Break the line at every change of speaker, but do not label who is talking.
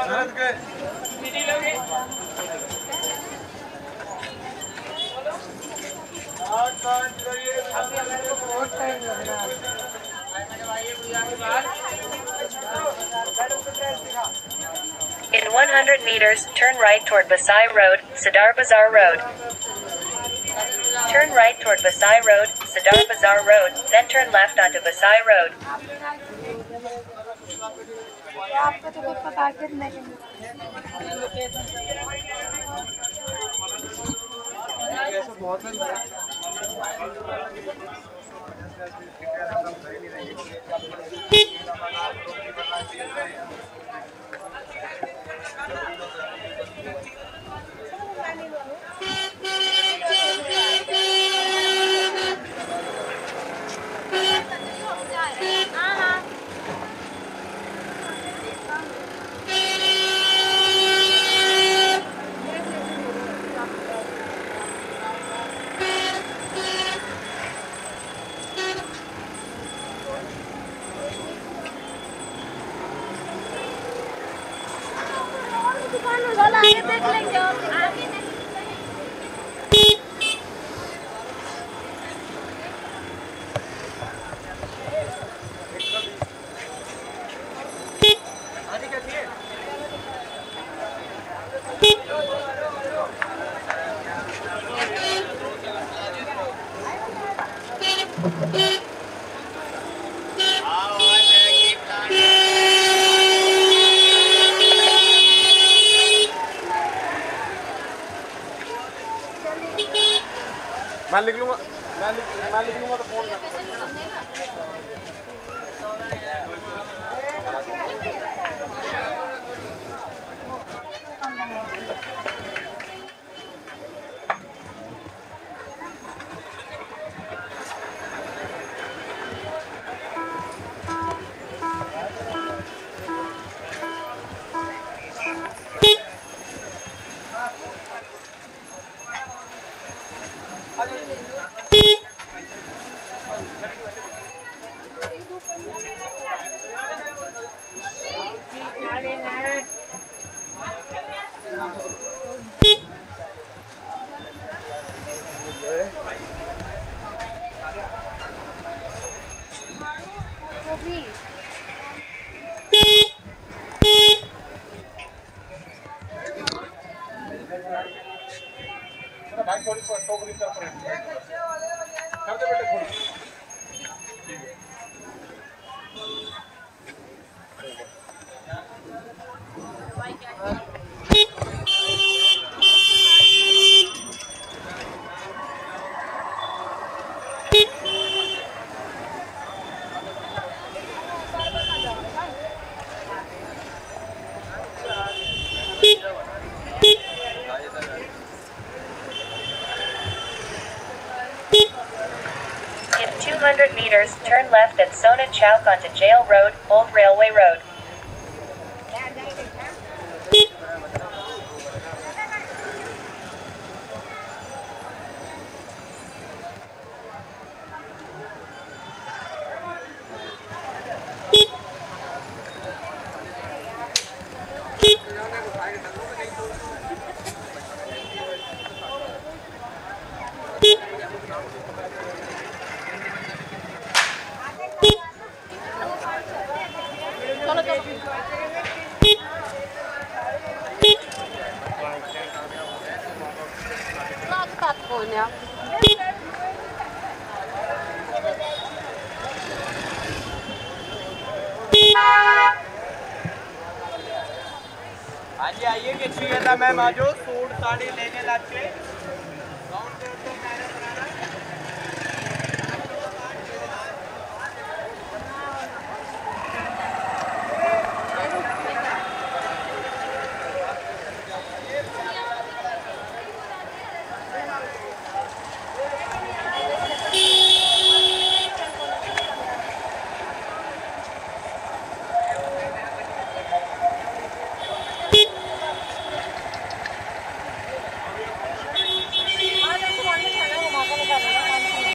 In 100 meters, turn right toward Basai Road, Sadar Bazaar Road. Turn right toward Basai Road, Sadar Bazaar Road, then turn left onto Basai Road.
आगे देख लेंगे और आगे नहीं।
मैं लिख लूँगा तो फोन कर। भाई थोड़ी टोकरी कर दे बेटे थोड़ी।
In 200 meters, turn left at Sona Chowk onto Jail Road, Old Railway Road.
हाँ जी आइए कि मैम आज सूट साड़ी लेने लाके